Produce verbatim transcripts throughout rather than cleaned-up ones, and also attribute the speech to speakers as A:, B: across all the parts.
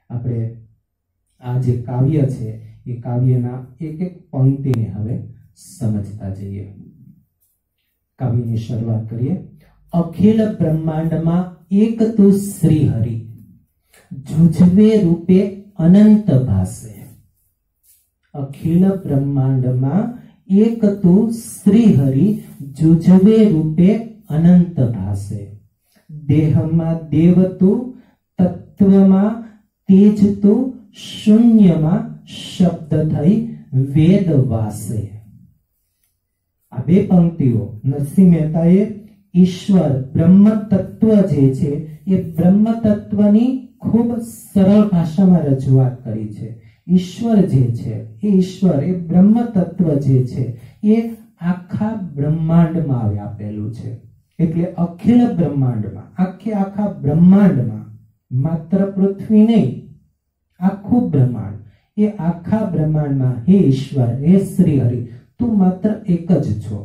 A: આપણે આ જે કાવ્ય છે એ કાવ્યના એક એક પંક્તિને હવે સમજતા જઈએ. કાવ્યની શરૂઆત કરીએ. અખિલ બ્રહ્માંડમાં એક તું શ્રી હરિ, જુજવે રૂપે અનંત ભાસે. અખિલ બ્રહ્માંડમાં એક તું શ્રી હરિ, જુજવે રૂપે અનંત ભાસે. દેહમાં દેવ તું, તત્વમાં તેજ તું, શૂન્યમાં શબ્દ થઈ વેદ વાસે. આ બે પંક્તિઓ નરસિંહ મહેતાએ ઈશ્વર બ્રહ્મ તત્વ જે છે એ બ્રહ્મ તત્વની ખૂબ સરળ ભાષામાં રજૂઆત કરી છે. ઈશ્વર જે છે એ ઈશ્વર એ બ્રહ્મ તત્વ જે છે એ આખા બ્રહ્માંડમાં વ્યાપેલું છે. એટલે અખિલ બ્રહ્માંડમાં, આખે આખા બ્રહ્માંડમાં, માત્ર પૃથ્વી નહીં, આખું બ્રહ્માંડ, એ આખા બ્રહ્માંડમાં હે ઈશ્વર, હે શ્રી હરિ, તું માત્ર એક જ છો.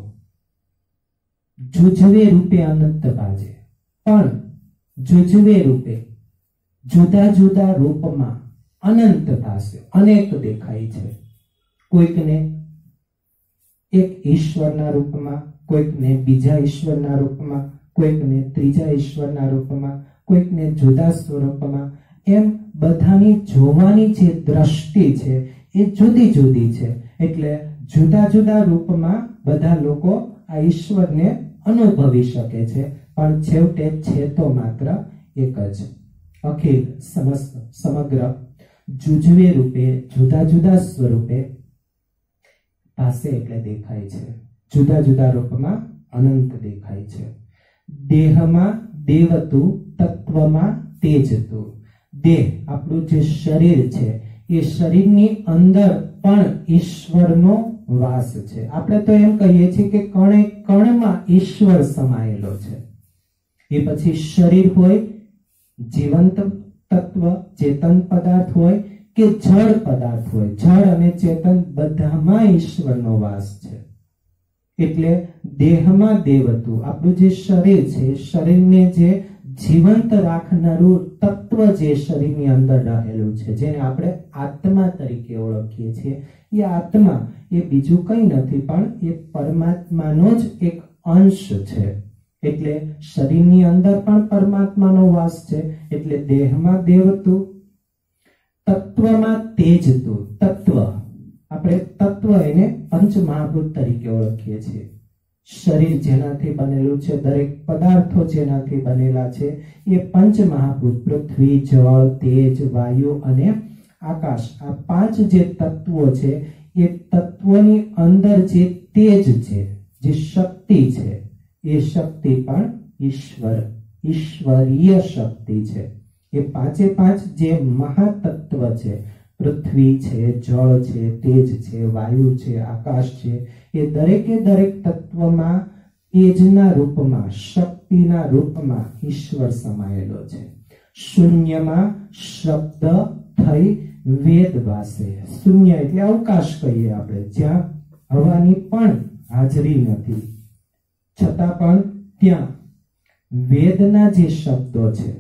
A: જુજવે રૂપે અનંત ભાજે. પણ જુજવે રૂપે, જુદા જુદા રૂપમાં અનંત ભાસે, અનેક દેખાય છે. કોઈકને એક ઈશ્વરના રૂપમાં, કોઈકને બીજા ઈશ્વરના રૂપમાં, કોઈકને ત્રીજા ઈશ્વરના રૂપમાં, કોઈકને જુદા સ્વરૂપમાં. એમ બધાની જોવાની જે દ્રષ્ટિ છે એ જુદી જુદી છે. એટલે જુદા જુદા રૂપમાં બધા લોકો આ ઈશ્વરને અનુભવી શકે છે, પણ છેવટે છે તો માત્ર એક જ. અખિલ સમસ્ત સમગ્ર જુજવે રૂપે, જુદા જુદા સ્વરૂપે, પાસે એટલે દેખાય છે, જુદા જુદા રૂપમાં અનંત દેખાય છે. દેહમાં દેવતું, તત્વમાં તેજતું. દેહ આપણું જે શરીર છે એ શરીરની અંદર પણ ઈશ્વરનો વાસ છે. આપણે તો એમ કહીએ છીએ કે કણે કણમાં ઈશ્વર સમાયેલો છે. એ પછી શરીર હોય, જીવંત તત્વ ચેતન પદાર્થ હોય કે જળ પદાર્થ હોય, જળ અને ચેતન બધામાં ઈશ્વરનો વાસ છે. એટલે દેહમાં દેવતું, આપણું જે શરીર છે, શરીરને જે જીવંત રાખનારું તત્વ જે શરીરની અંદર રહેલું છે, જેને આપણે આત્મા તરીકે ઓળખીએ છીએ, એ આત્મા એ બીજું કંઈ નથી પણ એ પરમાત્માનો જ એક અંશ છે. એટલે શરીરની અંદર પણ પરમાત્માનો વાસ છે. એટલે દેહમાં દેવતું, તત્વમાં તેજતું. તત્વ આપણે તત્વ એને પંચમહાભૂત તરીકે ઓળખીએ છીએ. શરીર જેનાથી બનેલું છે, દરેક પદાર્થો જેનાથી બનેલા છે એ પંચમહાભૂત, પૃથ્વી, જળ, તેજ, વાયુ અને આકાશ. આ પાંચ જે તત્વો છે એ તત્વોની અંદર જે તેજ છે, જે શક્તિ છે, એ શક્તિ પણ ઈશ્વર, ઈશ્વરીય શક્તિ છે. એ પાંચે પાંચ જે મહાતત્વ છે, પૃથ્વી છે, જળ છે, તેજ છે, વાયુ છે, આકાશ છે, એ દરેકે દરેક તત્વમાં તેજના રૂપમાં, શક્તિના રૂપમાં ઈશ્વર સમાયેલો છે. શૂન્યમાં શબ્દ થઈ વેદ વાસે. શૂન્ય એટલે અવકાશ કહીએ આપણે, જ્યાં હવાની પણ હાજરી નથી, છતાં પણ ત્યાં વેદના જે શબ્દો છે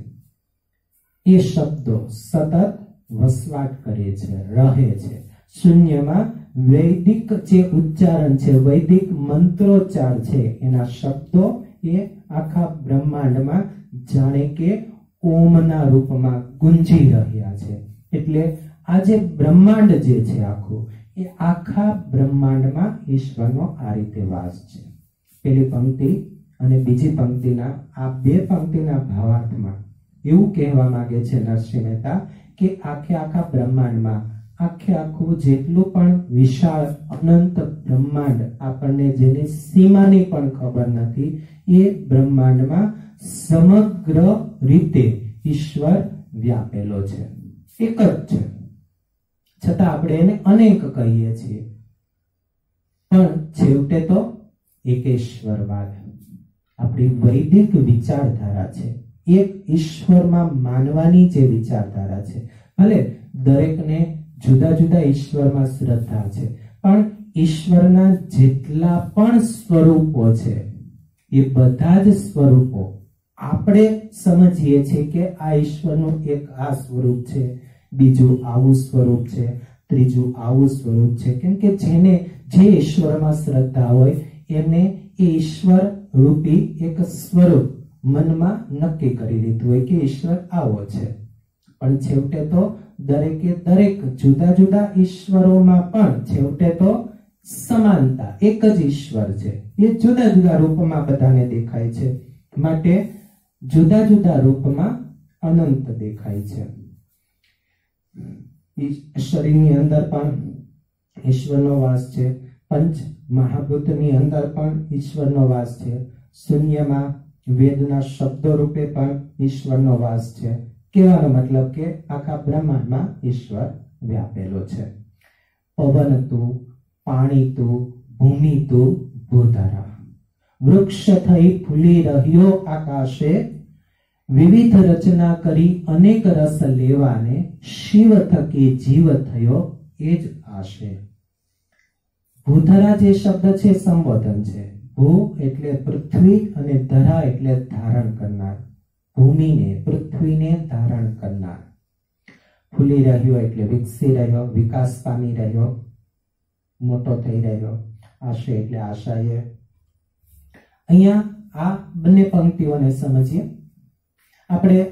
A: એ શબ્દો સતત વસવાટ કરે છે, રહે છે. શૂન્યમાં વૈદિક જે ઉચ્ચારણ છે, વૈદિક મંત્રોચ્ચાર છે, એના શબ્દો એ આખા બ્રહ્માંડમાં જાણે કે ઓમના રૂપમાં ગુંજી રહ્યા છે. એટલે આ જે બ્રહ્માંડ જે છે આખું, એ આખા બ્રહ્માંડમાં ઈશ્વરનો આ રીતે વાસ છે. પેલી પંક્તિ અને બીજી પંક્તિના આ બે પંક્તિના ભાવાર્થમાં એવું કહેવા માંગે છે નરસિંહ મહેતા કે આખે આખા બ્રહ્માંડમાં, આખે આખું જેટલું પણ વિશાળ અનંત બ્રહ્માંડ, આપણને જેની સીમાની પણ ખબર નથી, એ બ્રહ્માંડમાં સમગ્ર રીતે ઈશ્વર વ્યાપેલો છે, એક જ છે. છતાં આપણે એને અનેક કહીએ છીએ, પણ છેવટે તો એકેશ્વરવાદ આપણી વૈદિક વિચારધારા છે. એક ઈશ્વરમાં માનવાની જે વિચારધારા છે, ભલે દરેકને જુદા જુદા ઈશ્વરમાં શ્રદ્ધા છે, પણ ઈશ્વરના જેટલા પણ સ્વરૂપો છે એ બધા જ સ્વરૂપો આપણે સમજીએ છીએ કે આ ઈશ્વરનું એક આ સ્વરૂપ છે, બીજું આવું સ્વરૂપ છે, ત્રીજું આવું સ્વરૂપ છે. કેમ કે જેને જે ઈશ્વરમાં શ્રદ્ધા હોય એમને એ ઈશ્વર રૂપી એક સ્વરૂપ મનમાં નક્કી કરી લીધું હોય કે ઈશ્વર આવો છે. પણ છેવટે તો દરેકે દરેક જુદા જુદા ઈશ્વરોમાં પણ છેવટે તો સમાનતા એક જ ઈશ્વર છે. એ જુદા જુદા રૂપમાં બધાને દેખાય છે, માટે જુદા જુદા રૂપમાં અનંત દેખાય છે. શરીરની અંદર પણ ઈશ્વરનો વાસ છે, પંચ મહાભૂતની અંદર પણ ઈશ્વરનો વાસ છે, શૂન્યમાં વેદના શબ્દો રૂપે પણ ઈશ્વરનો વાસ છે. કહેવાનો મતલબ કે આખા બ્રહ્માંડમાં ઈશ્વર વ્યાપેલો છે. પવન તું, પાણી તું, ભૂમિ તું, ભૂધારા, વૃક્ષ થઈ ફૂલી રહ્યો આકાશે, વિવિધ રચના કરી અનેક રસ લેવાને, શિવ થકી જીવ થયો એ જ આશે. ભૂધરા જે શબ્દ છે સંબોધન છે. ભૂ એટલે પૃથ્વી અને ધરા એટલે ધારણ કરનાર, ભૂમિને પૃથ્વીને ધારણ કરનાર. ફૂલી રહ્યો એટલે વિકસી રહ્યો, વિકાસ પામી રહ્યો, મોટો થઈ રહ્યો. આશે એટલે આશાએ. અહીંયા આ બંને પંક્તિઓને સમજીએ. આપણે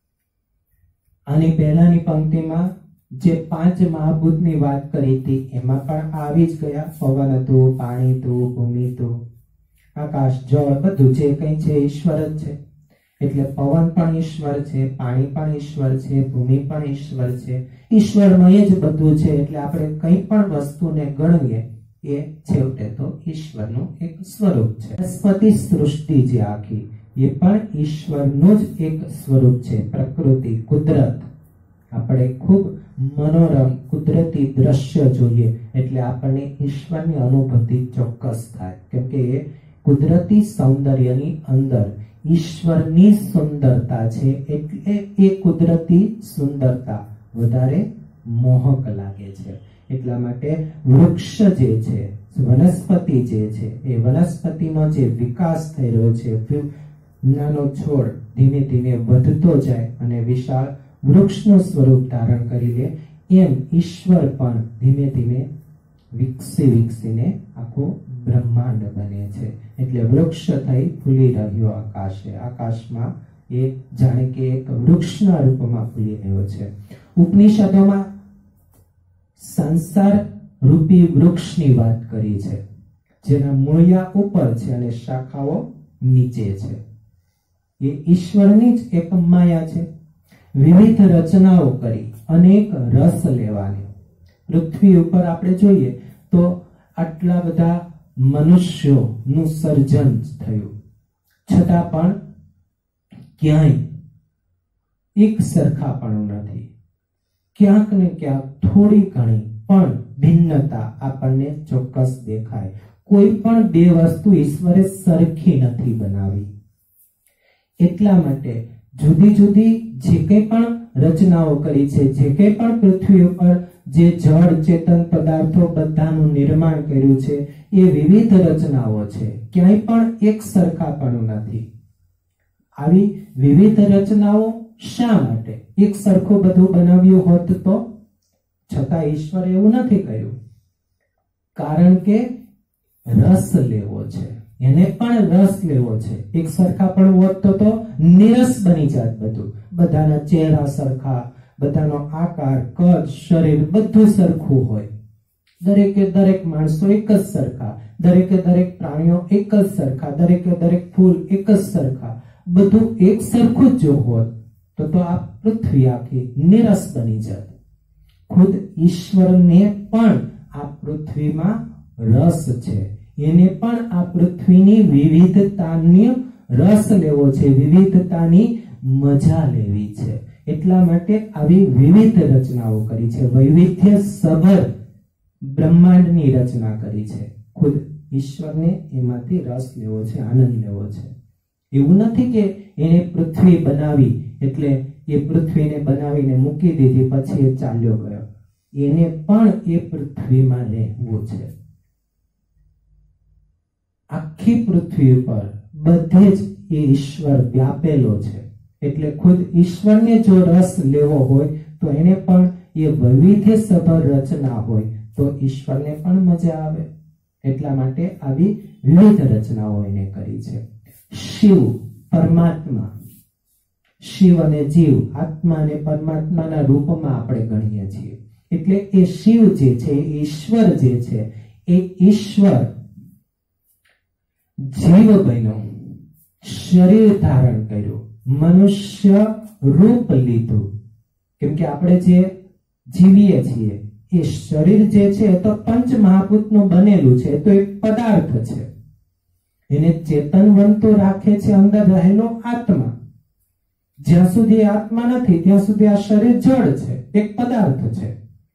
A: આની પહેલાની પંક્તિમાં જે પાંચ મહાભૂતની વાત કરી હતી એમાં પણ આવી જ ગયા. પવન હતું, પાણી હતું, ભૂમિ હતું, આકાશ, જળ, બધું જે કંઈ છે ઈશ્વર જ છે. એટલે પવન પણ ઈશ્વર છે, પાણી પણ ઈશ્વર છે, ભૂમિ પણ ઈશ્વર છે, ઈશ્વરમય જ બધું છે. એટલે આપણે કંઈ પણ વસ્તુને ગણીએ એ છેવટે તો ઈશ્વરનું એક સ્વરૂપ છે. વનસ્પતિ સૃષ્ટિ જે આખી એ પણ ઈશ્વરનું જ એક સ્વરૂપ છે. પ્રકૃતિ, કુદરત, આપણે ખૂબ મનોરમ કુદરતી દ્રશ્ય જોઈએ એટલે આપણને ઈશ્વરની અનુભૂતિ ચોક્કસ થાય. કેમ કે એ કુદરતી સૌંદર્યની અંદર ઈશ્વરની સુંદરતા છે, એટલે એ કુદરતી સુંદરતા વધારે મોહક લાગે છે. એટલા માટે વૃક્ષ જે છે, વનસ્પતિ જે છે, એ વનસ્પતિનો જે વિકાસ થઈ રહ્યો છે, નાનો છોડ ધીમે ધીમે વધતો જાય અને વિશાળ વૃક્ષનું સ્વરૂપ ધારણ કરી લે, એમ ઈશ્વર પણ ધીમે ધીમે વિકસી વિકસીને આખું બ્રહ્માંડ બને છે. એટલે વૃક્ષ થઈ ફૂલી રહ્યો આકાશે. આકાશમાં એ જાણે કે એક વૃક્ષના રૂપમાં ફૂલી રહ્યો છે. ઉપનિષદોમાં સંસાર રૂપી વૃક્ષની વાત કરી છે, જેના મૂળિયા ઉપર છે અને શાખાઓ નીચે છે. એ ઈશ્વરની જ એક માયા છે. વિવિધ રચનાઓ કરી અનેક રસ લેવાની. પૃથ્વી ઉપર આપણે જોઈએ તો આટલા બધા મનુષ્યોનું સર્જન થયું, છતાં પણ ક્યાંય એક સરખાપણું નથી. ક્યાંક ને ક્યાંક થોડી ઘણી પણ ભિન્નતા આપણને ચોક્કસ દેખાય. કોઈ પણ બે વસ્તુ ઈશ્વરે સરખી નથી બનાવી. એટલા માટે જુદી જુદી જે કંઈ પણ રચનાઓ કરી છે, જે કંઈ પણ પૃથ્વી ઉપર જે જળ ચેતન પદાર્થો બધાનું નિર્માણ કર્યું છે, એ વિવિધ રચનાઓ છે. ક્યાંય પણ એક સરખાપણું નથી. આવી વિવિધ રચનાઓ શા માટે? એક સરખું બધું બનાવ્યું હોત તો? છતાં ઈશ્વરે એવું નથી કર્યું, કારણ કે રસ લેવો છે. એને પણ રસ લેવો છે. એક સરખાપણું હોત તો તો નિરસ બની જાત બધું. બધાના ચહેરા સરખા, બધાનો આકાર, કદ, શરીર બધું સરખું હોય. દરેકે દરેક માણસો એક જ સરખા, દરેકે દરેક પ્રાણીઓ એક જ સરખા, દરેકે દરેક ફૂલ એક જ સરખા, બધું એક સરખું જ જો હોત તો તો આ પૃથ્વી આખી નિરસ બની જાત. ખુદ ઈશ્વરને પણ આ પૃથ્વીમાં રસ છે. એને પણ આ પૃથ્વીની વિવિધતાની રસ લેવો છે, વિવિધતાની મજા લેવી છે. એટલા માટે આવી વિવિધ રચનાઓ કરી છે. વૈવિધ્ય સભર બ્રહ્માંડની રચના કરી છે. ખુદ ઈશ્વરને એમાંથી રસ લેવો છે, આનંદ લેવો છે. એવું નથી કે એને પૃથ્વી બનાવી એટલે એ પૃથ્વીને બનાવીને મૂકી દીધી પછી એ ચાલ્યો ગયો. એને પણ એ પૃથ્વીમાં રહેવું છે. આખી પૃથ્વી ઉપર બધે જ એ ઈશ્વર વ્યાપેલો છે. એટલે ખુદ ઈશ્વરને જો રસ લેવો હોય તો એને પણ એ વૈવિધ્યસભર રચના હોય તો ઈશ્વરને પણ મજા આવે, એટલા માટે આવી વિવિધ રચનાઓ એને કરી છે. શિવ પરમાત્મા, શિવ અને જીવ આત્મા અને પરમાત્માના રૂપમાં આપણે ગણીએ છીએ. એટલે એ શિવ જે છે, ઈશ્વર જે છે, એ ઈશ્વર જીવ બન્યો, શરીર ધારણ કર્યું, મનુષ્ય રૂપ લીધું. કેમ કે આપણે જે જીવીએ છીએ એ શરીર જે છે તો પંચ મહાભૂતનું બનેલું છે, તો એક પદાર્થ છે. એને ચેતનવંતો રાખે છે અંદર રહેલો આત્મા. જ્યાં સુધી આત્મા નથી ત્યાં સુધી આ શરીર જડ છે, એક પદાર્થ છે.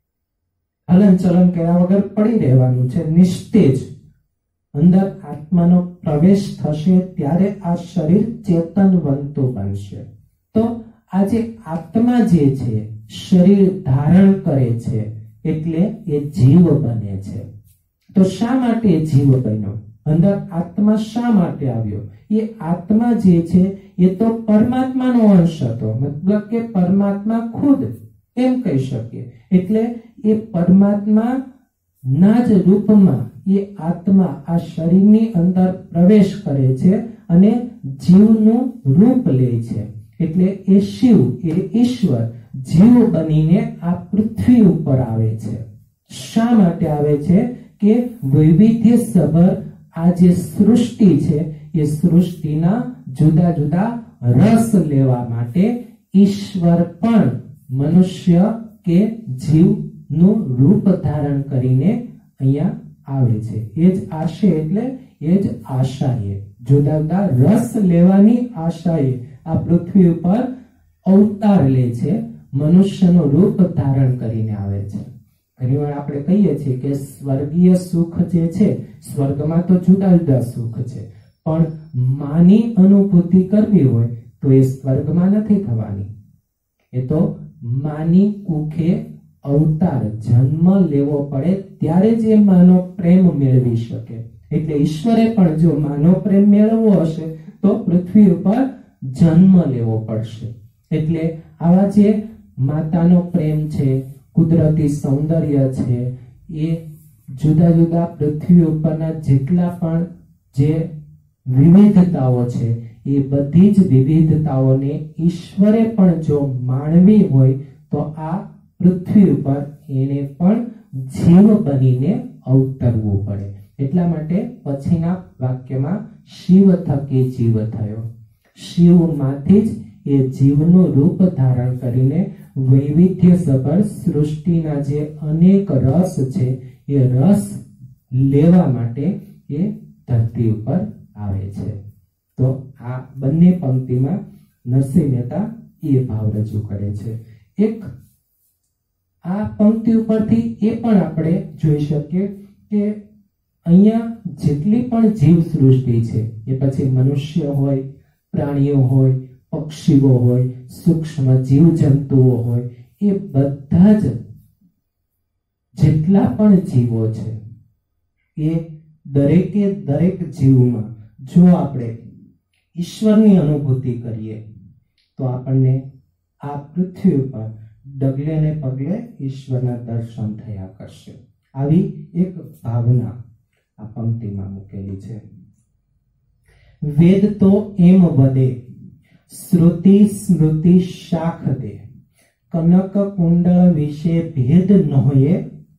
A: હલન ચલન કર્યા વગર પડી રહેવાનું છે, નિસ્તેજ. અંદર આત્માનો પ્રવેશ થશે ત્યારે આ શરીર ચેતનવંતો બનશે. તો આ જે આત્મા જે છે શરીર ધારણ કરે છે એટલે એ જીવ બને છે. તો શા માટે જીવ બન્યો? અંદર આત્મા શા માટે આવ્યો? એ આત્મા જે છે એ તો પરમાત્માનો અંશ હતો, મતલબ કે પરમાત્મા ખુદ એમ કહી શકીએ. એટલે એ પરમાત્મા ના જ રૂપમાં એ આત્મા આ શરીરની અંદર પ્રવેશ કરે છે અને જીવનું રૂપ લે છે. એટલે એ શિવ, એ ઈશ્વર જીવ બનીને આ પૃથ્વી ઉપર આવે છે. શા માટે આવે છે? કે વૈવિધ્યસભર આ જે સૃષ્ટિ છે એ સૃષ્ટિના જુદા જુદા રસ લેવા માટે ઈશ્વર પણ મનુષ્ય કે જીવનું રૂપ ધારણ કરીને અહીંયા આવે છે. એ જ આશય, એટલે એ જ આશાએ જુદા જુદા રસ લેવાની આશાએ આ પૃથ્વી ઉપર અવતાર લે છે, મનુષ્યનું રૂપ ધારણ કરીને આવે છે. ઘણી વાર આપણે કહીએ છીએ કે સ્વર્ગીય સુખ જે છે, સ્વર્ગમાં તો જુદા જુદા સુખ છે, પણ માની અનુભૂતિ કરવી હોય તો એ સ્વર્ગમાં નથી થવાની. એ તો માની કુખે અવતાર જન્મ લેવો પડે ત્યારે જ એ માનો પ્રેમ મેળવી શકે. એટલે ઈશ્વરે પણ જો માનો પ્રેમ મેળવવો હશે તો પૃથ્વી ઉપર જન્મ લેવો પડશે. એટલે આવા જે માતાનો પ્રેમ છે, કુદરતી સૌંદર્ય છે, એ જુદા જુદા પૃથ્વી ઉપરના જેટલા પણ જે વિવિધતાઓ છે એ બધી જ વિવિધતાઓને ઈશ્વરે પણ જો માણવી હોય તો આ પૃથ્વી ઉપર એને પણ જીવ બનીને અવતરવું પડે. એટલા માટે પછીના વાક્યમાં શિવ થકી જીવ થયો. શિવમાંથી જ એ જીવનું રૂપ ધારણ કરીને વૈવિધ્યસભર સૃષ્ટિના જે અનેક રસ છે એ રસ લેવા માટે એ ધરતી ઉપર આવે છે. તો આ બંને પંક્તિમાં નરસિંહ મહેતા એ ભાવ રજૂ કરે છે. એક આ પંક્તિ ઉપરથી એ પણ આપણે જોઈ શકીએ કે અહીંયા જેટલી પણ જીવ સૃષ્ટિ છે, એ પછી મનુષ્ય હોય, પ્રાણીઓ હોય, પક્ષીઓ હોય, સૂક્ષ્મ જીવજંતુઓ હોય, એ બધા જ જેટલા પણ જીવો છે એ દરેકે દરેક જીવમાં જો આપણે ઈશ્વરની અનુભૂતિ કરીએ તો આપણને આ પૃથ્વી ઉપર ડગલે ને પગલે ઈશ્વરના દર્શન થયા કરશે. આવી એક ભાવના આ પંક્તિમાં મૂકેલી છે. વેદ તો એમ વદે, શ્રુતિ સ્મૃતિ શાખ દે, કનક કુંડળ વિશે ભેદ નહોયે,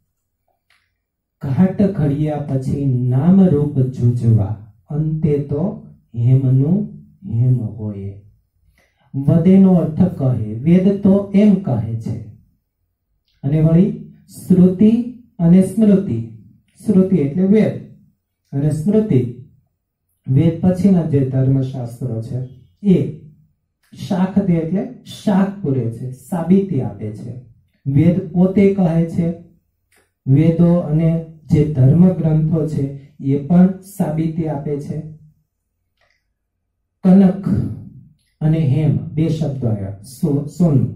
A: ઘાટ ઘડિયા પછી નામ રૂપ જુજવા, અંતે તો હેમનું હેમ હોય. વદેનો અર્થ કહે, વેદ તો એમ કહે છે, અને વળી શ્રુતિ અને સ્મૃતિ, શ્રુતિ એટલે વેદ અને સ્મૃતિ વેદ પછીના જે ધર્મશાસ્ત્રો છે એ શાખ દે એટલે શાખ પૂરે છે, સાબિતી આપે છે. વેદ પોતે કહે છે, વેદો અને જે ધર્મ ગ્રંથો છે એ પણ સાબિતી આપે છે. કનક અને હેમ બે શબ્દો આવ્યા, સોનું.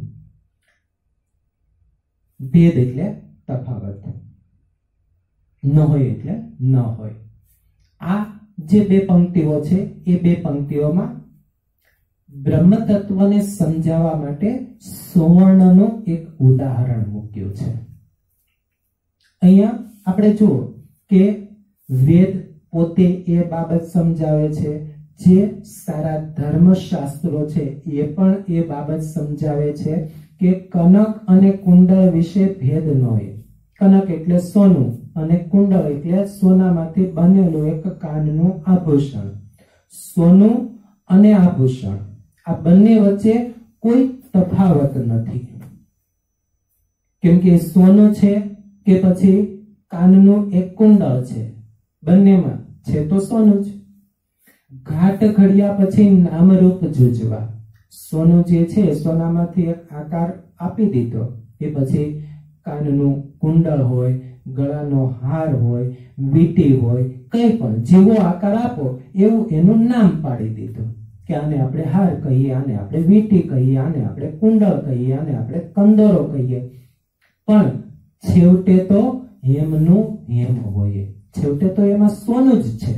A: ભેદ એટલે તફાવત, ન હોય એટલે ન હોય. આ જે બે પંક્તિઓ છે એ બે પંક્તિઓમાં બ્રહ્મ તત્વને સમજાવવા માટે સુવર્ણનું એક ઉદાહરણ મૂક્યું છે. અહીંયા આપણે જુઓ કે વેદ પોતે એ બાબત સમજાવે છે, જે સારા ધર્મશાસ્ત્રો છે એ પણ એ બાબત સમજાવે છે કે કનક અને કુંડળ વિશે ભેદ ન હોય. કનક એટલે સોનું અને કુંડળ એટલે સોનામાંથી બનેલું એક કાનનું આભૂષણ. સોનું અને આભૂષણ આ બંને વચ્ચે કોઈ તફાવત નથી, કેમ કે સોનું છે કે પછી કાનનું એક કુંડળ છે, બંનેમાં છે તો સોનું જ. ઘાટ ઘડ્યા પછી નામરૂપ જુજવા. સોનું જે છે સોનામાંથી એક આકાર આપી દીધો, એ પછી કાનનું કુંડળ હોય, ગળાનો હાર હોય, વીંટી હોય, કઈ પણ જેવો આકાર આપો એવું એનું નામ પાડી દીધું કે આને આપણે હાર કહીએ, આને આપણે વીંટી કહીએ, આને આપણે કુંડળ કહીએ, આને આપણે કંદોરો કહીએ. પણ છેવટે તો હેમનું હેમ હોય, છેવટે તો એમાં સોનું જ છે.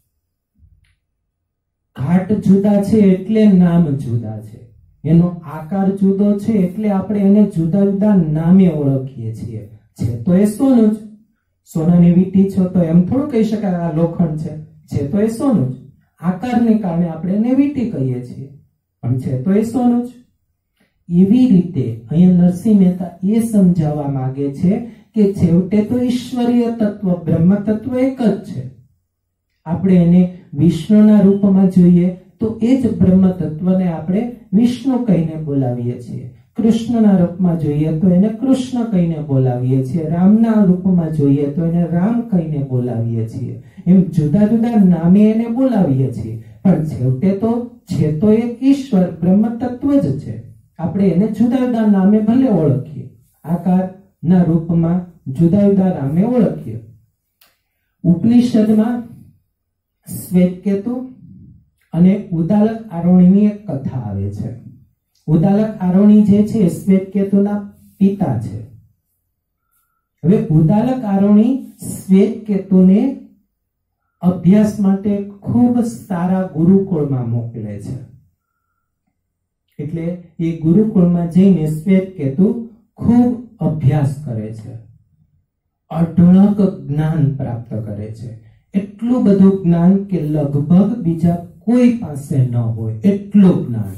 A: ઘાટ જુદા છે એટલે નામ જુદા છે, એનો આકાર જુદો છે એટલે આપણે એને જુદા જુદા નામે ઓળખીએ છીએ. છે તો એ સોનું જ. સોનાની વીંટી છો તો એમ થોડું કહી શકાય આ લોખંડ છે, છે તો એ સોનું જ. આકારને કારણે આપણે એને વીંટી કહીએ છીએ, પણ છે તો એ સોનું જ. એવી રીતે અહીંયા નરસિંહ મહેતા એ સમજાવવા માંગે છે કે છેવટે તો ઈશ્વરીય તત્વ બ્રહ્મ તત્વ એક જ છે. આપણે એને વિષ્ણુના રૂપમાં જોઈએ તો એ જ બ્રહ્મ તત્વને આપણે વિષ્ણુ કહીને બોલાવીએ છીએ. કૃષ્ણના રૂપમાં જોઈએ તો એને કૃષ્ણ કહીને બોલાવીએ છીએ, રામના રૂપમાં જોઈએ તો એને રામ કહીને બોલાવીએ છીએ. એમ જુદા જુદા નામે એને બોલાવીએ છીએ, પણ છેવટે તો છે તો એક ઈશ્વર બ્રહ્મ તત્વ જ છે. આપણે એને જુદા જુદા નામે ભલે ઓળખીએ, આકારના રૂપમાં જુદા જુદા નામે ઓળખીએ. ઉપનિષદમાં શ્વેતકેતુ અને ઉદાલક આરોણીની એક કથા આવે છે. ઉદાલક આરોણી જે છે શ્વેતકેતુના પિતા છે. હવે ઉદાલક આરોણી શ્વેતકેતુને અભ્યાસ માટે ખૂબ સારા ગુરુકુળમાં મોકલે છે. એટલે એ ગુરુકુળમાં જઈને શ્વેતકેતુ ખૂબ અભ્યાસ કરે છે, અઢળક જ્ઞાન પ્રાપ્ત કરે છે. એટલું બધું જ્ઞાન કે લગભગ બીજા કોઈ પાસે ન હોય એટલું જ્ઞાન.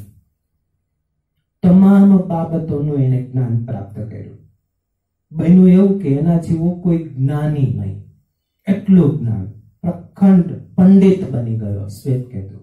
A: તમામ બાબતોનું એને જ્ઞાન પ્રાપ્ત કર્યું. બન્યું એવું કે એના જેવો કોઈ જ્ઞાની નહીં, એટલું જ્ઞાન. પ્રખંડ પંડિત બની ગયો શ્વેતકેતુ.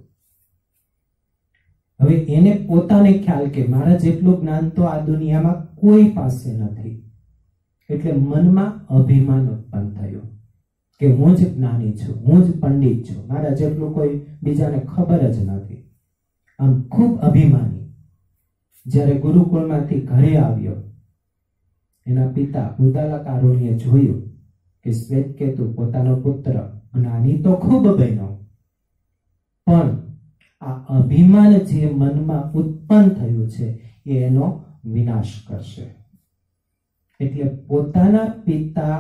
A: હવે એને પોતાને ખ્યાલ કે મારા જેટલું જ્ઞાન તો આ દુનિયામાં કોઈ પાસે નથી. એટલે મનમાં અભિમાન ઉત્પન્ન થયું કે હું જ જ્ઞાની છું, હું જ પંડિત છું, મારા જેટલું કોઈ બીજાને ખબર જ નથી. આમ ખૂબ અભિમાની. જ્યારે ગુરુકુળમાંથી ઘરે આવ્યો, એના પિતા ઉદાલક આરોણીએ જોયું કે શ્વેતકેતુ પોતાનો પુત્ર જ્ઞાની તો ખૂબ બન્યો, પણ આ અભિમાન જે મનમાં ઉત્પન્ન થયું છે એ એનો વિનાશ કરશે. એટલે પોતાના પિતા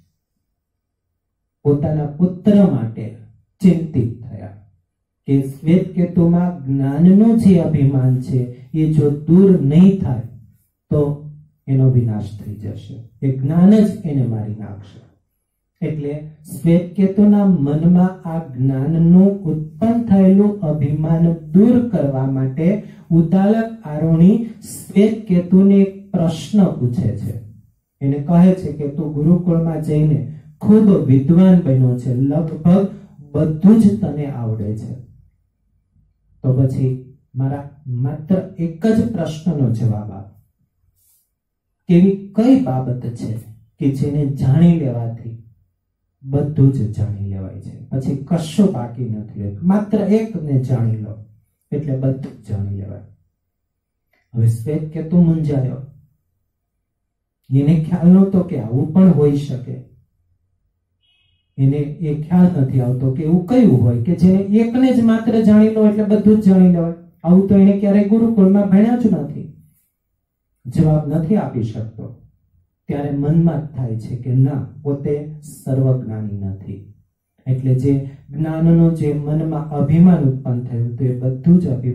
A: પોતાના પુત્ર માટે ચિંતિત થયા કે શ્વેતકેતુમાં જ્ઞાનનું જે અભિમાન છે એ જો દૂર નહીં થાય તો એનો વિનાશ થઈ જશે, એ જ્ઞાન જ એને મારી નાખશે. એટલે શ્વેતકેતુના મનમાં આ જ્ઞાનનું ઉત્પન્ન થયેલું અભિમાન દૂર કરવા માટે ઉદાલક આરોણી શ્વેતકેતુને એક પ્રશ્ન પૂછે છે. એને કહે છે કે તું ગુરુકુળમાં જઈને ખૂબ વિદ્વાન બન્યો છે, લગભગ બધું જ તને આવડે છે, તો પછી મારા માત્ર એક જ પ્રશ્નનો જવાબ આપ. કેવી કઈ બાબત છે કે જેને જાણી લેવાથી બધું જ જાણી લેવાય છે, પછી કશું બાકી નથી રહેતું. માત્ર એકને જાણી લો એટલે બધું જ જાણી લેવાય. હવે શ્વેતકેતુ મૂંઝાયો. એને ખ્યાલ નહોતો કે આવું પણ હોઈ શકે. એને એ ખ્યાલ નથી આવતો કે એવું કયું હોય કે જેને એકને જ માત્ર જાણી લો એટલે બધું જ જાણી લેવાય. આવું તો એને ક્યારેય ગુરુકુળમાં ભણ્યા જ નથી, જવાબ નથી આપી શકતો. ત્યારે મનમાં જ થાય છે કે ના, પોતે સર્વજ્ઞાની નથી. એટલે જે જ્ઞાનનું જે મનમાં અભિમાન ઉત્પન્ન થયું તો એ બધું જ અભિમાન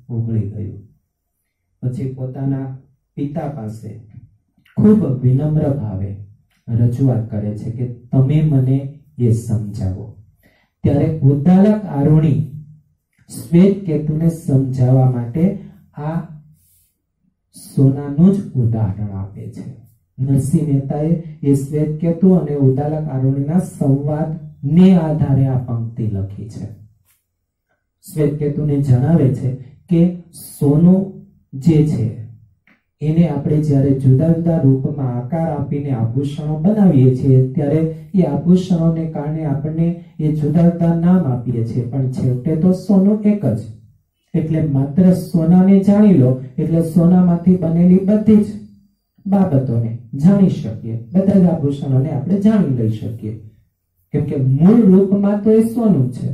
A: ઓગળી ગયું. પછી પોતાના પિતા પાસે ખૂબ વિનમ્ર ભાવે રજૂઆત કરે છે કે તમે મને એ સમજાવો. ત્યારે ઉદ્દાલક આરુણી શ્વેતકેતુને સમજાવવા માટે આ સોનાનું જ ઉદાહરણ આપે છે. નરસિંહ મહેતાએ એ શ્વેતકેતુ અને ઉદ્દાલક આરુણીના સંવાદ ને આધારે આ પંક્તિ લખી છે. શ્વેતકેતુને જણાવે છે કે સોનું જે છે એને આપણે જ્યારે જુદા જુદા રૂપમાં આકાર આપીને આભૂષણો બનાવીએ છીએ ત્યારે એ આભૂષણોને કારણે આપણને એ જુદા જુદા નામ આપીએ છીએ, પણ છેવટે તો સોનું એક જ. એટલે માત્ર સોનાને જાણી લો એટલે સોનામાંથી બનેલી બધી જ બાબતોને જાણી શકીએ, બધા જ આભૂષણોને આપણે જાણી લઈ શકીએ, કેમ કે મૂળ રૂપમાં તો એ સોનું છે.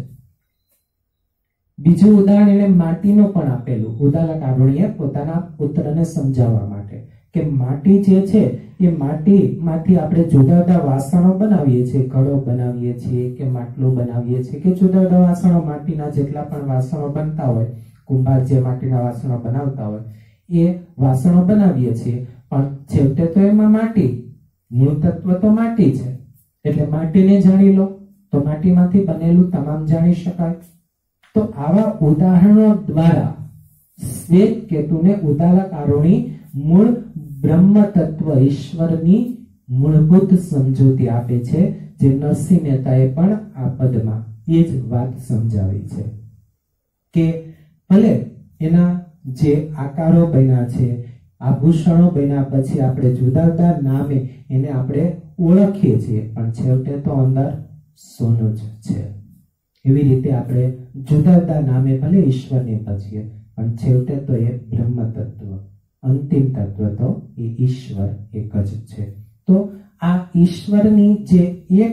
A: બીજું ઉદાહરણ એને માટીનું પણ આપેલું. ઉદ્દાલક આરુણીએ પોતાના પુત્રને સમજાવવા માટે કે માટી જે છે એ માટીમાંથી આપણે જુદા જુદા વાસણો બનાવીએ છીએ, ઘડો બનાવીએ છીએ કે માટલું બનાવીએ છીએ કે જુદા જુદા વાસણો, માટીના જેટલા પણ વાસણો બનતા હોય, કુંભાર જે માટીના વાસણો બનાવતા હોય એ વાસણો બનાવીએ છીએ, પણ છેવટે તો એમાં માટી, મૂળ તત્વ તો માટી છે. એટલે માટીને જાણી લો તો માટીમાંથી બનેલું તમામ જાણી શકાય. તો આવા ઉદાહરણો દ્વારા શ્વેતકેતુને ઉદ્દાલક આરુણી મૂળ બ્રહ્મ તત્વ ઈશ્વરની મૂળભૂત સમજૂતી આપે છે, જે નરસિંહ મહેતાએ પણ આ પદમાં એ જ વાત સમજાવી છે કે ભલે એના જે આકારો બન્યા છે, આભૂષણો બન્યા પછી આપણે જુદા જુદા નામે એને આપણે ઓળખીએ છીએ, પણ છેવટે તો અંદર સોનું જ છે. એવી રીતે આપણે જુદા જુદા નામે ભલે ઈશ્વરને પૂછીએ, પણ છેવટે તો એ બ્રહ્મ તત્વ, અંતિમ તત્વ તો એ ઈશ્વર એક જ છે. તો આ ઈશ્વરની જે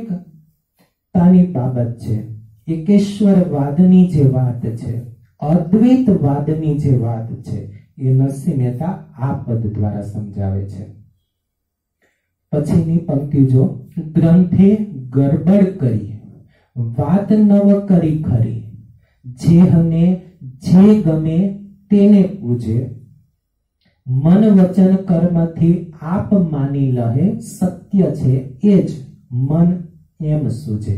A: એકતાની બાબત છે, એકેશ્વરવાદની જે વાત છે, અદ્વૈતવાદની જે વાત છે, એ નરસિંહ મહેતા આ પદ દ્વારા સમજાવે છે. પછીની પંક્તિ જો, ગ્રંથે ગરબડ કરી વાત નવ કરી ખરી, જેહને જે ગમે તેને પૂજે, મન વચન કર્મથી આપ માની લહે, સત્ય છે એ જ મન એમ સૂજે.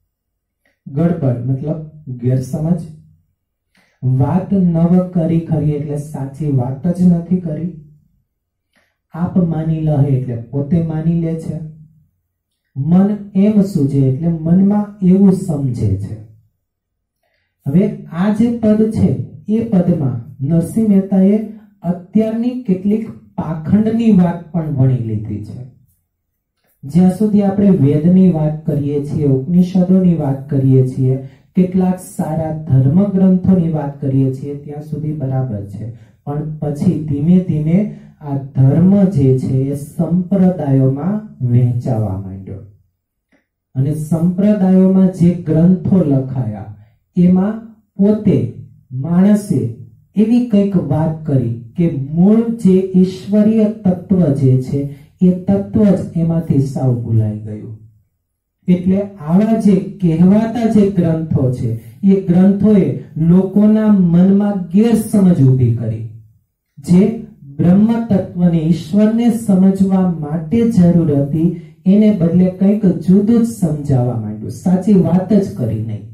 A: ગડબડ મતલબ ગેરસમજ. વાત નવ કરી ખરી એટલે સાચી વાત જ નથી કરી. આપ માની લહે એટલે પોતે માની લે છે. મન એમ સૂજે એટલે મનમાં એવું સમજે છે. હવે આ જે પદ છે એ પદમાં નરસિંહ મહેતાએ અત્યારની કેટલીક પાખંડની વાત પણ વણી લીધી છે. જ્યાં સુધી આપણે વેદની વાત કરીએ છીએ, ઉપનિષદોની વાત કરીએ છીએ, કેટલાક સારા ધર્મ ગ્રંથોની વાત કરીએ છીએ, ત્યાં સુધી બરાબર છે, પણ પછી ધીમે ધીમે આ ધર્મ જે છે એ સંપ્રદાયોમાં વહેંચાવા માંડ્યો, અને સંપ્રદાયોમાં જે ગ્રંથો લખાયા એમાં પોતે માણસે એવી કંઈક વાત કરી કે મૂળ જે ઈશ્વરીય તત્વ જે છે એ તત્વ જ એમાંથી સાવ ભૂલાઈ ગયું. એટલે આવા જે કહેવાતા જે ગ્રંથો છે એ ગ્રંથોએ લોકોના મનમાં ગેરસમજ ઊભી કરી. જે બ્રહ્મ તત્વને, ઈશ્વરને સમજવા માટે જરૂર હતી એને બદલે કંઈક જુદું જ સમજાવવા માંડ્યું, સાચી વાત જ કરી નહીં.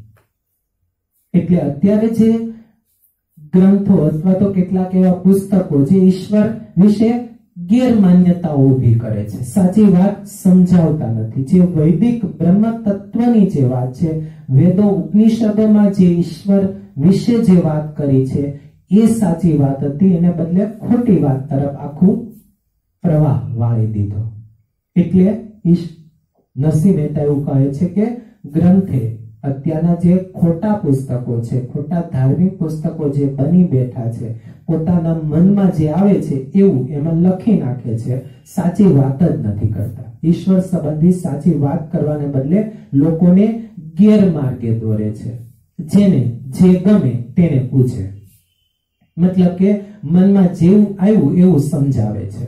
A: એટલે અત્યારે જે ગ્રંથો અથવા તો કેટલાક એવા પુસ્તકો જે ઈશ્વર વિશે ગેરમાન્યતાઓ ઊભી કરે છે, સાચી વાત સમજાવતા નથી. જે વૈદિક બ્રહ્મ તત્વની જે વાત છે, વેદો ઉપનિષદોમાં જે ઈશ્વર વિશે જે વાત કરી છે એ સાચી વાત હતી, એને બદલે ખોટી વાત તરફ આખું પ્રવાહ વાળી દીધો. એટલે નરસિંહ મહેતા એવું કહે છે કે ગ્રંથે, અત્યારના જે ખોટા પુસ્તકો છે, ખોટા ધાર્મિક પુસ્તકો જે બની બેઠા છે, પોતાના મનમાં જે આવે છે એવું એમાં લખી નાખે છે, સાચી વાત જ નથી કરતા. ઈશ્વર સંબંધી સાચી વાત કરવાને બદલે લોકોને ગેરમાર્ગે દોરે છે. જેને જે ગમે તેને પૂછે, મતલબ કે મનમાં જેવું આવ્યું એવું સમજાવે છે.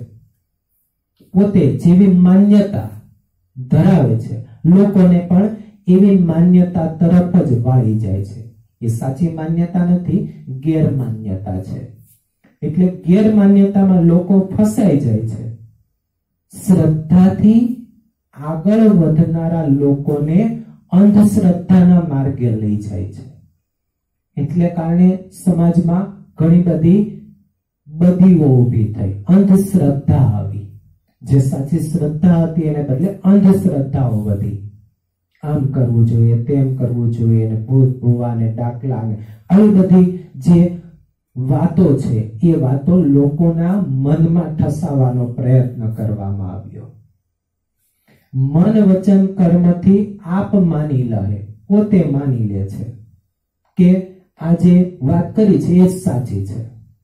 A: પોતે જેવી માન્યતા ધરાવે છે લોકોને પણ એવી માન્યતા તરફ જ વાળી જાય છે. એ સાચી માન્યતા નથી, ગેરમાન્યતા છે. એટલે ગેરમાન્યતામાં લોકો ફસાઈ જાય છે. શ્રદ્ધાથી આગળ વધનારા લોકોને અંધશ્રદ્ધાના માર્ગે લઈ જાય છે. એટલે કારણે સમાજમાં ઘણી બધી બદીઓ ઊભી થઈ, અંધશ્રદ્ધા આવી. જે સાચી શ્રદ્ધા હતી એને બદલે અંધશ્રદ્ધાઓ વધી. આમ કરવું જોઈએ, તેમ કરવું જોઈએ, ને ભૂત ભુવા ને ડાકલા ને આવી બધી જે વાતો છે એ વાતો લોકોના મનમાં ઠસાવવાનો પ્રયત્ન કરવામાં આવ્યો. મન વચન કર્મથી આપ માની લે, પોતે માની લે છે કે આ જે વાત કરી છે એ જ સાચી છે.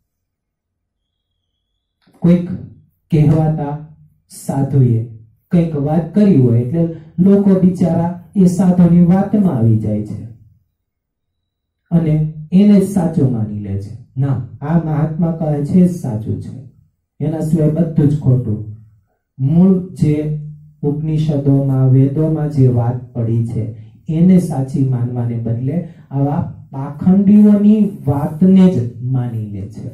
A: કોઈક કહેવાતા સાધુએ કંઈક વાત કરી હોય એટલે લોકો બિચારા એ સાધુની વાતમાં આવી જાય છે અને એને સાચું માની લે છે. ના, આ મહાત્મા કહે છે એ સાચું છે, એના સિવાય બધું જ ખોટું. મૂળ જે ઉપનિષદોમાં વેદોમાં જે વાત પડી છે એને સાચી માનવાને બદલે આવા પાખંડીઓની વાતને જ માની લે છે.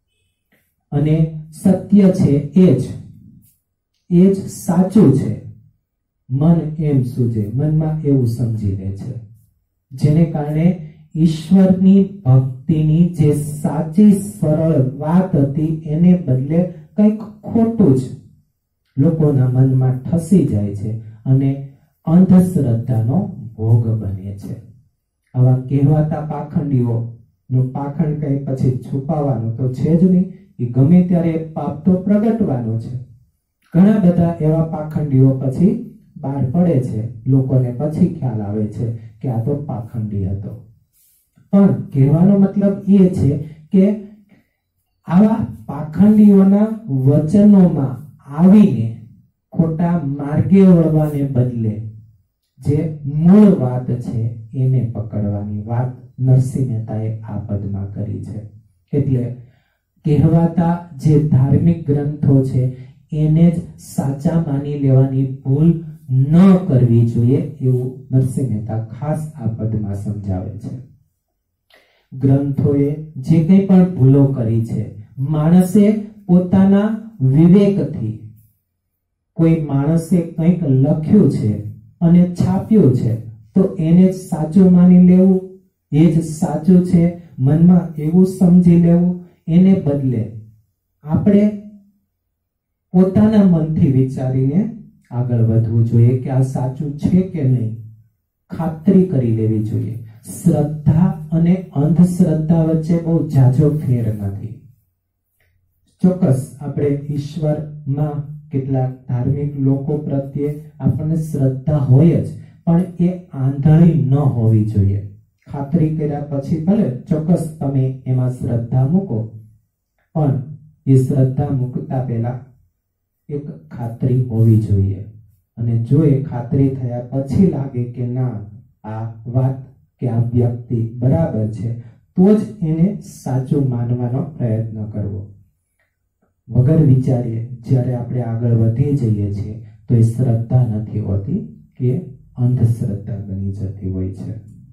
A: અને સત્ય છે એ જ એ જ સાચું છે, મન એમ સૂજે, મનમાં એવું સમજી લે છે. જેને કારણે ઈશ્વરની ભક્તિની જે સાચી સરળ વાત હતી એને બદલે કંઈક ખોટું જ લોકોના મનમાં ઠસી જાય છે અને અંધશ્રદ્ધાનો ભોગ બને છે. આવા કહેવાતા પાખંડીઓ નું પાખંડ કઈ પછી છુપાવવાનું તો છે જ નહીં, એ ગમે ત્યારે પાપ તો પ્રગટવાનો છે. ઘણા બધા એવા પાખંડીઓ પછી બહાર પડે છે, લોકોને પછી ખ્યાલ આવે છે કે આ તો પાખંડી હતો. પણ કહેવાનો મતલબ એ છે કે આવા પાખંડીઓના વચનોમાં આવીને ખોટા માર્ગે વળવાને બદલે જે મૂળ વાત છે એને પકડવાની વાત નરસિંહ મહેતાએ આ પદમાં કરી છે. એટલે કહેવાતા જે ધાર્મિક ગ્રંથો છે એને જ સાચા માની લેવાની ભૂલ ન કરવી જોઈએ એવું નરસિંહ મહેતા ખાસ આ પદમાં સમજાવે છે. ગ્રંથોએ જે કંઈ પણ ભૂલો કરી છે, માણસે પોતાના વિવેકથી, કોઈ માણસે કંઈક લખ્યું છે અને છાપ્યું છે તો એને જ સાચું માની લેવું, એ જ સાચું છે મનમાં એવું સમજી લેવું, એને બદલે આપણે પોતાના મનથી વિચારીને આગળ વધવું જોઈએ કે આ સાચું છે કે નહીં, ખાતરી કરી લેવી જોઈએ. શ્રદ્ધા અને અંધશ્રદ્ધા વચ્ચે બહુ ઝાઝો ફેર નથી. ચોક્કસ આપણે ઈશ્વરમાં કેટલાક ધાર્મિક લોકો પ્રત્યે આપણને શ્રદ્ધા હોય જ, પણ એ આંધળી ન હોવી જોઈએ. ખાતરી કર્યા પછી ભલે ચોક્કસ તમે એમાં શ્રદ્ધા મૂકો, પણ એ શ્રદ્ધા મૂકતા પહેલા એક ખાતરી હોવી જોઈએ. અને જો એ ખાતરી થયા પછી લાગે કે ના આ વાત કે આ વ્યક્તિ બરાબર છે તો જ એને સાચું માનવાનો પ્રયત્ન કરવો. વગર વિચારીએ જ્યારે આપણે આગળ વધી જઈએ છીએ તો એ શ્રદ્ધા નથી હોતી, કે અંધશ્રદ્ધા બની જતી હોય છે.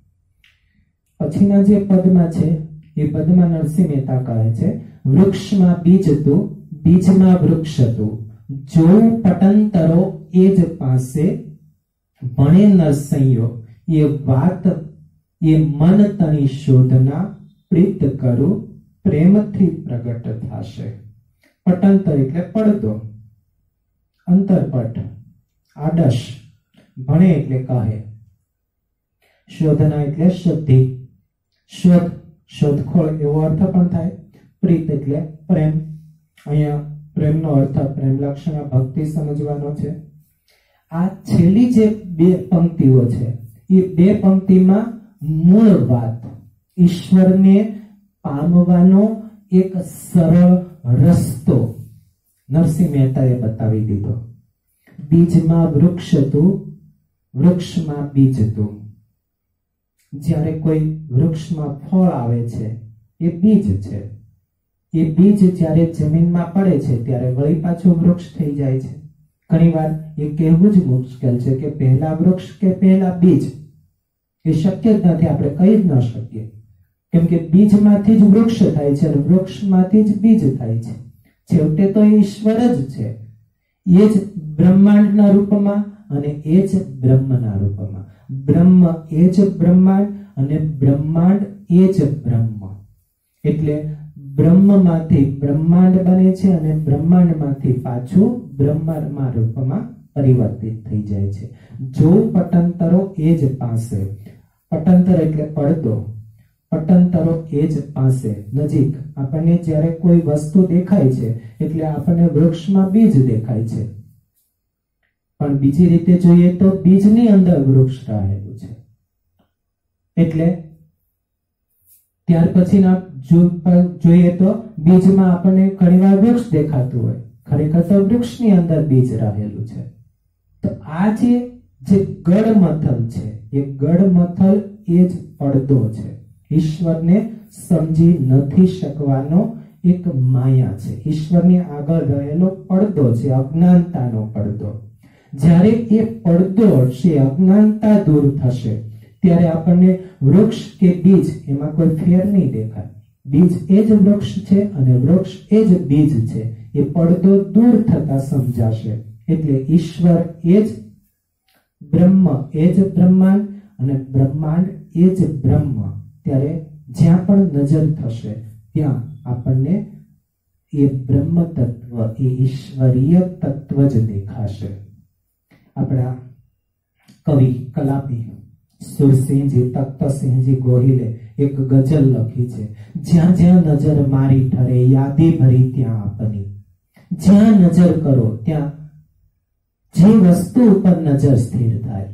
A: પછીના જે પદમાં છે એ પદમાં નરસિંહ મહેતા કહે છે, વૃક્ષમાં બીજ તું, બીજમાં વૃક્ષ તું, જોઉં પટંતરો એ જ પાસે, ભણે નરસૈયો એ વાત એ મન તણી શોધના, પ્રીત કરું પ્રેમથી પ્રગટ થશે. પટંતર એટલે પડદો, અંતરપટ, આદર્શ, ભણે એટલે કહે, શોધના એટલે શુદ્ધિ, શોધ શોધખોળ એવો અર્થ પણ થાય. પ્રીત એટલે પ્રેમ, અહીંયા પ્રેમનો અર્થ પ્રેમ લક્ષણ ભક્તિ સમજવાનો છે. આ છેલ્લી જે બે પંક્તિઓ છે એ બે પંક્તિમાં મૂળ વાત ઈશ્વરને પામવાનો એક સરળ રસ્તો નરસિંહ મહેતાએ બતાવી દીધો. બીજમાં વૃક્ષ તું, વૃક્ષમાં બીજ તું. જ્યારે કોઈ વૃક્ષમાં ફળ આવે છે એ બીજ છે. એ બીજ જ્યારે જમીનમાં પડે છે ત્યારે વળી પાછું વૃક્ષ થઈ જાય છે. ઘણીવાર એ કહેવું જ મુશ્કેલ છે કે પહેલા વૃક્ષ કે પહેલા બીજ, એ શક્ય જ નથી, આપણે કહી જ ન શકીએ. કેમ કે બીજમાંથી જ વૃક્ષ થાય છે અને વૃક્ષમાંથી જ બીજ થાય છે. છેવટે તો ઈશ્વર જ છે, એ જ બ્રહ્માંડના રૂપમાં અને એ જ બ્રહ્મના રૂપમાં. બ્રહ્મ એ જ બ્રહ્માંડ અને બ્રહ્માંડ એ જ બ્રહ્મ. એટલે બ્રહ્મમાંથી બ્રહ્માંડ બને છે અને બ્રહ્માંડમાંથી પાછું બ્રહ્મના રૂપમાં પરિવર્તિત થઈ જાય છે. જો પટંતરો એ જ પાસે, પટંતર એટલે પડદો, પટંતરો એ જ પાસે નજીક. આપણને જ્યારે કોઈ વસ્તુ દેખાય છે એટલે આપણને વૃક્ષમાં બીજ દેખાય છે, પણ બીજી રીતે જોઈએ તો બીજની અંદર વૃક્ષ રહેલું છે. એટલે ત્યાર પછીના જોઈએ તો બીજમાં આપણને ઘણીવાર વૃક્ષ દેખાતું હોય, ખરેખર તો વૃક્ષની અંદર બીજ રહેલું છે. તો આ જે જે ગડમથલ છે, એ ગડમથલ એ જ પડદો છે. ઈશ્વરને સમજી નથી શકવાનો એક માયા છે. ઈશ્વરની આગળ રહેલો પડદો છે, અજ્ઞાનતાનો પડદો. જ્યારે એ પડદો હશે, અજ્ઞાનતા દૂર થશે, ત્યારે આપણને વૃક્ષ કે બીજ એમાં કોઈ ફેર નહીં દેખાય. બીજ એ જ વૃક્ષ છે અને વૃક્ષ એ જ બીજ છે. એ પડદો દૂર થતા સમજાશે. એટલે ઈશ્વર એ જ બ્રહ્મ, એ જ બ્રહ્માંડ અને બ્રહ્માંડ એ જ બ્રહ્મ. ત્યારે જ્યાં પણ નજર થશે ત્યાં આપણને એ બ્રહ્મ તત્વ, એ ઈશ્વરીય તત્વ જ દેખાશે. આપણા કવિ કલાપી સુરસિંહજી તખ્તસિંહજી ગોહિલે એક ગઝલ લખી છે, જ્યાં જ્યાં નજર મારી ઠરે યાદી ભરી ત્યાં આપની. જ્યાં નજર કરો ત્યાં જે વસ્તુ ઉપર નજર સ્થિર થાય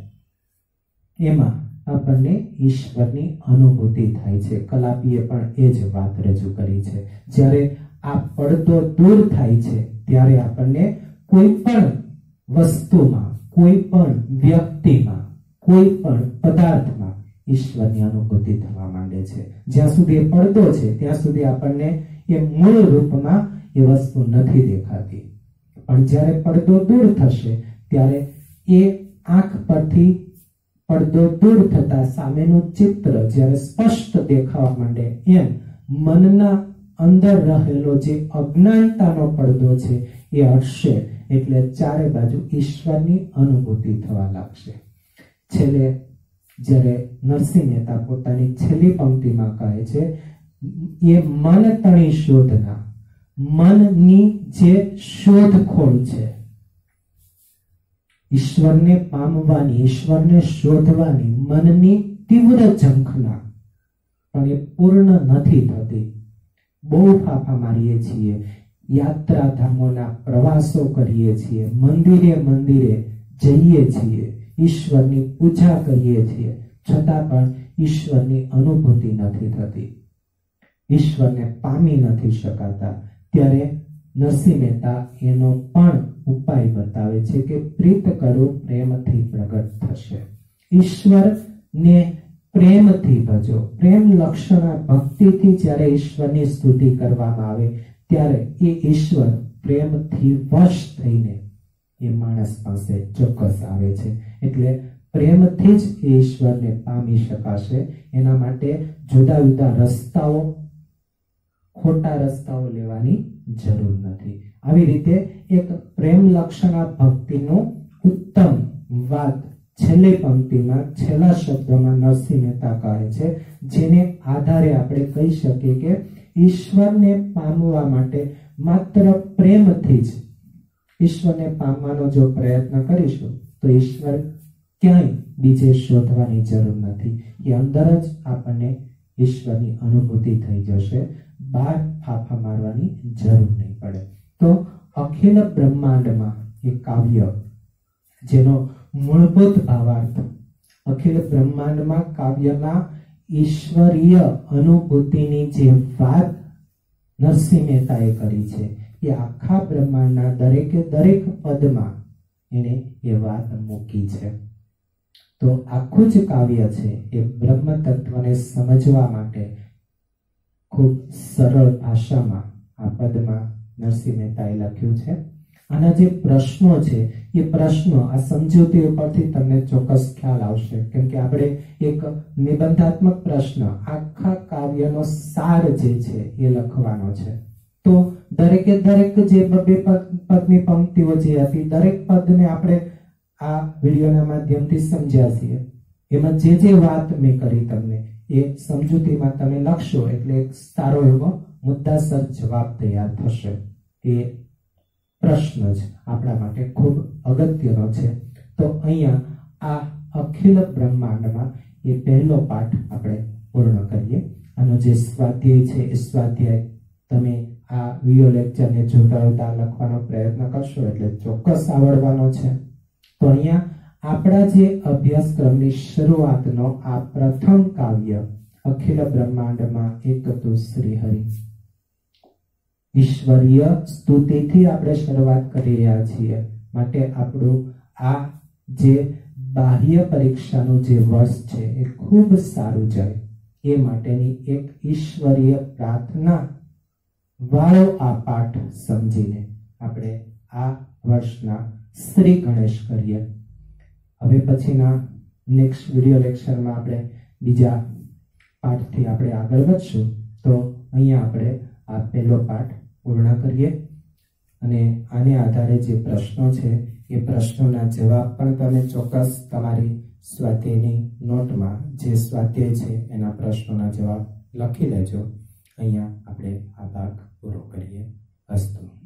A: એમાં આપણને ઈશ્વરની અનુભૂતિ થાય છે. કલાપીએ પણ એ જ વાત રજૂ કરી છે. જ્યારે આ પડદો દૂર થાય છે ત્યારે આપણને કોઈ પણ વસ્તુમાં, કોઈ પણ વ્યક્તિમાં, કોઈ પણ પદાર્થમાં ઈશ્વરની અનુભૂતિ થવા માંડે છે. જ્યાં સુધી એ પડદો છે ત્યાં સુધી આપણને એ મૂળ રૂપમાં એ વસ્તુ નથી દેખાતી. પણ જ્યારે પડદો દૂર થશે ત્યારે એ આંખ પરથી પડદો દૂર થતા સામેનું ચિત્ર જ્યારે સ્પષ્ટ દેખાવા માંડે, એમ મનના અંદર રહેલો જે અજ્ઞાનતાનો પડદો છે એ હટશે. એટલે ચારે બાજુ ઈશ્વરની અનુભૂતિ થવા લાગશે. છેલ્લે જ્યારે નરસિંહ મહેતા પોતાની છેલ્લી પંક્તિમાં કહે છે, એ મન તણી શોધના, મનની જે શોધખોળ છે, ઈશ્વરને પામવાની, ઈશ્વરને શોધવાની મનની તીવ્ર ઝંખના પણ એ પૂર્ણ નથી થતી. બહુ ફાફા મારીએ છીએ, યાત્રાધામોના પ્રવાસો કરીએ છીએ, મંદિરે મંદિરે જઈએ છીએ, ઈશ્વરની પૂજા કરીએ છીએ, છતાં પણ ઈશ્વરની અનુભૂતિ નથી થતી, ઈશ્વરને પામી નથી શકાતા. ત્યારે નરસિંહ મહેતા એનો પણ ઉપાય બતાવે છે કે પ્રીત કરો પ્રેમથી પ્રગટ થશે. ઈશ્વરને પ્રેમથી ભજો. પ્રેમ લક્ષણા ભક્તિથી જ્યારે ઈશ્વરની સ્તુતિ કરવામાં આવે ત્યારે એ ઈશ્વર પ્રેમથી વશ થઈને એ માણસ પાસે ચોક્કસ આવે છે. એટલે પ્રેમથી જ એ ઈશ્વરને પામી શકાશે. એના માટે જુદા જુદા રસ્તાઓ, ખોટા રસ્તાઓ લેવાની જરૂર નથી. આવી રીતે એક પ્રેમ લક્ષણા ભક્તિનું ઉત્તમ વાત છેલ્લી પંક્તિમાં, છેલ્લા શબ્દોમાં નરસિંહ મહેતા કહે છે, જેને આધારે આપણે કહી શકીએ કે ઈશ્વરને પામવા માટે માત્ર પ્રેમથી જ ઈશ્વરને પામવાનો જો પ્રયત્ન કરીશું તો ઈશ્વર ક્યાંય બીજે શોધવાની જરૂર નથી. એ અંદર જ આપણને ઈશ્વરની અનુભૂતિ થઈ જશે. બહાર ફાફા મારવાની જરૂર નહીં પડે. તો અખિલ બ્રહ્માંડમાં એ કાવ્ય જેનો મૂળભૂત ભાવાર્થ, અખિલ બ્રહ્માંડમાં કાવ્યમાં ઈશ્વરીય અનુભૂતિની જે વાત નરસિંહ મહેતાએ કરી છે, એ આખા બ્રહ્માંડના દરેકે દરેક પદમાં એને એ વાત મૂકી છે. તો આખું જ કાવ્ય છે એ બ્રહ્મ તત્વને સમજવા માટે ખૂબ સરળ ભાષામાં આ પદમાં નરસિંહ મહેતાએ લખ્યું છે. આના જે પ્રશ્નો છે એ પ્રશ્નો આ સમજૂતી ઉપરથી તમને ચોક્કસ ખ્યાલ આવશે, કેમ કે આપણે એક નિબંધાત્મક પ્રશ્ન આખા કાવ્યનો સાર જે છે એ લખવાનો છે. તો દરેકે દરેક જે બે પદની પંક્તિઓ જે હતી દરેક પદને આપણે આ વિડીયોના માધ્યમથી સમજ્યા છીએ. એમાં જે જે વાત મેં કરી તમને એ સમજૂતીમાં તમે લખશો એટલે એક સારો એવો મુદ્દાસર જવાબ તૈયાર થશે. એ પ્રશ્ન જ આપણા માટે ખૂબ અગત્યનો છે. તો અહીંયા આ અખિલ બ્રહ્માંડમાં એ પહેલો પાઠ આપણે પૂર્ણ કરીએ. આનો જે સ્વાધ્યાય છે એ સ્વાધ્યાય તમે આ વિડિયો લેક્ચરને જોતા જોતા લખવાનો પ્રયત્ન કરશો એટલે ચોક્કસ આવડવાનો છે. તો અહીંયા આપણા જે અભ્યાસક્રમની શરૂઆતનો આ પ્રથમ કાવ્ય અખિલ બ્રહ્માંડમાં એક તું શ્રી હરિ, ઈશ્વરીય સ્તુતિથી આપણે શરૂઆત કરી રહ્યા છીએ. માટે આપણું આ જે બાહ્ય પરીક્ષાનું જે વર્ષ છે એ ખૂબ સારું જાય એ માટેની એક ઈશ્વરીય પ્રાર્થના વાળો આ પાઠ સમજીને આપણે આ વર્ષના શ્રી ગણેશ કરીએ. હવે પછીના નેક્સ્ટ વિડિયો લેક્ચરમાં આપણે બીજા પાઠથી આપણે આગળ વધશું. તો અહીંયા આપણે આ પહેલો પાઠ પૂર્ણ કરીએ અને આને આધારે જે પ્રશ્નો છે એ પ્રશ્નોના જવાબ પણ તમે ચોક્કસ તમારી સ્વાધ્યાયની નોટમાં જે સ્વાધ્યાય છે એના પ્રશ્નોના જવાબ લખી લેજો. અહીંયા આપણે આ ભાગ પૂરો કરીએ. અસ્તુ.